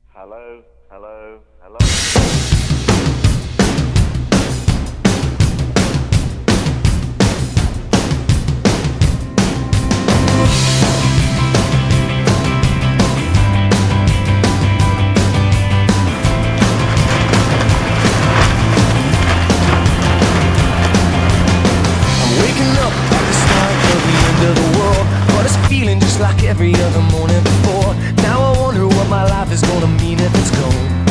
Hello, hello, hello. Like every other morning before. Now I wonder what my life is gonna mean if it's gone.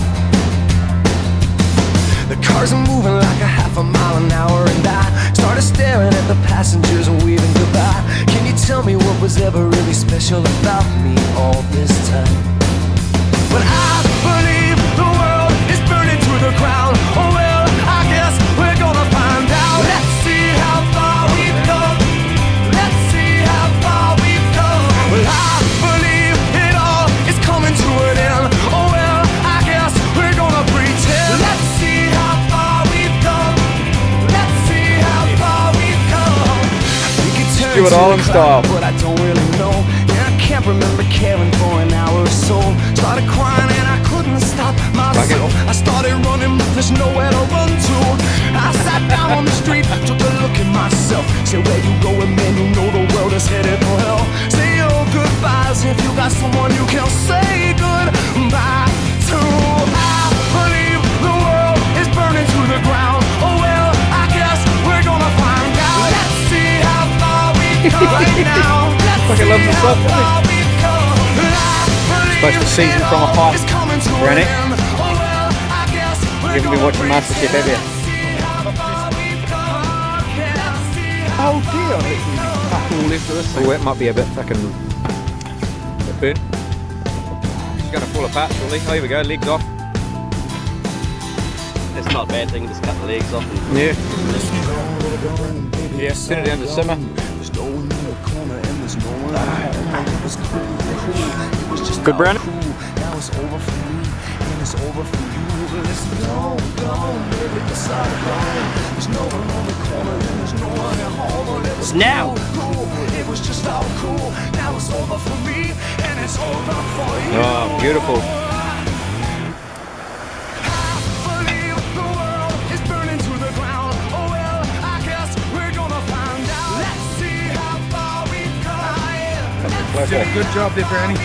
The cars are moving like a half a mile an hour, and I started staring at the passengers and waving goodbye. Can you tell me what was ever really special about me all this time? But I believe the world is burning to the ground. Oh well, I guess we're gonna find out. Let's see how far we've come. Let's see how far we've come. Well, I believe it all is coming to an end. Oh well, I guess we're gonna pretend. Let's see how far we've come. Let's see how far we've come. Stewart Island style. But I don't really know. And I can't remember caring for an hour or so. Started crying and I couldn't stop myself. I started running, but there's nowhere to run to. I sat down on the street, took a look at myself. Said, where you going, man? You know the world is headed for hell. Say your goodbyes if you got someone you can say goodbye to. I believe the world is burning to the ground. Oh well, I guess we're gonna find out. Let's see how far we've come right now. Let's Fucking love the see how stuff, far we've come. Supposed to season from a hot granite. You haven't been watching MasterChef, have you? Oh dear, I literally fuck all into this thing. Oh, it might be a bit fucking burnt. It's going to fall apart shortly. Oh, here we go, legs off. It's not a bad thing, just cut the legs off. And Yeah. Yeah, set it down to simmer. Good, Brandon? it's now! Oh, beautiful. Did a good job there, Brownie.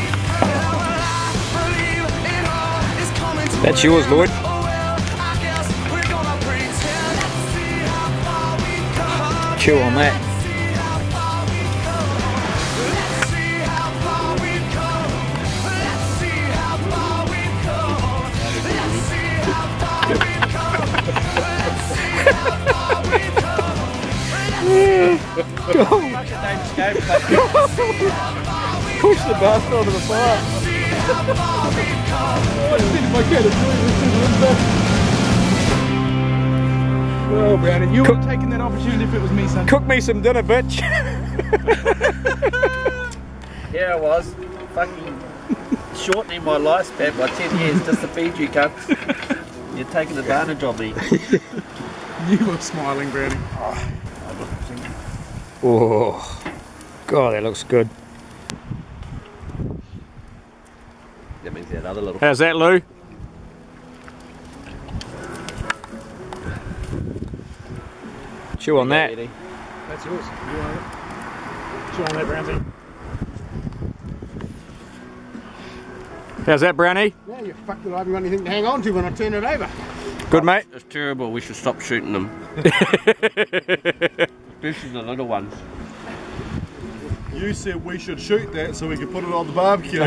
That's yours, Lloyd. Chew on that. Push the bastard onto the fire. Oh, Brandon, you would have taken that opportunity if it was me, son. Cook me some dinner, bitch. Here I was, fucking shortening my lifespan by 10 years just to feed you cunts. You're taking advantage of me. You were smiling, Brownie. Oh, God, that looks good. That means that other little... How's that, Lou? Chew on that. That's yours. You want it? Chew on that, Brownie. How's that, Brownie? Yeah, you fucked it. I haven't got anything to hang on to when I turn it over. Good, mate? It's terrible, we should stop shooting them. Especially the little ones. You said we should shoot that so we could put it on the barbecue.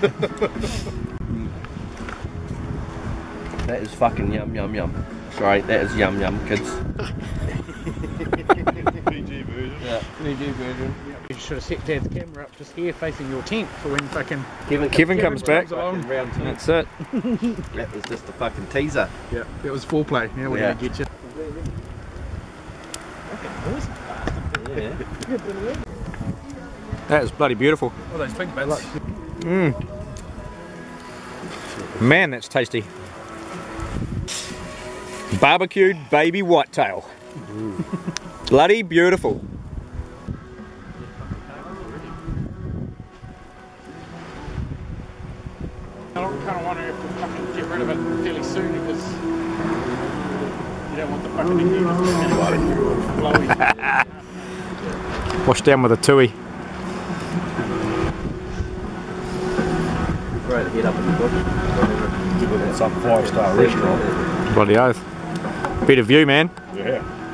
That is fucking yum yum yum. Sorry, that is yum yum, kids. PG version. Yeah, PG version. You should have set the camera up just here facing your tent for when fucking Kevin comes back. along. Round two. That's it. That was just a fucking teaser. Yeah, that was foreplay. Now we're Yeah. going to get you. Yeah. That is bloody beautiful. Oh, those pink bits. Man, that's tasty. Barbecued baby whitetail. Bloody beautiful. I kind of wonder if rid of it fairly soon because you don't want the fucking ignition blowing. Wash down with a tui. Throw the head up in the bush. Give it some 5-star restaurant. Bloody oath. Bit of view, man. Yeah.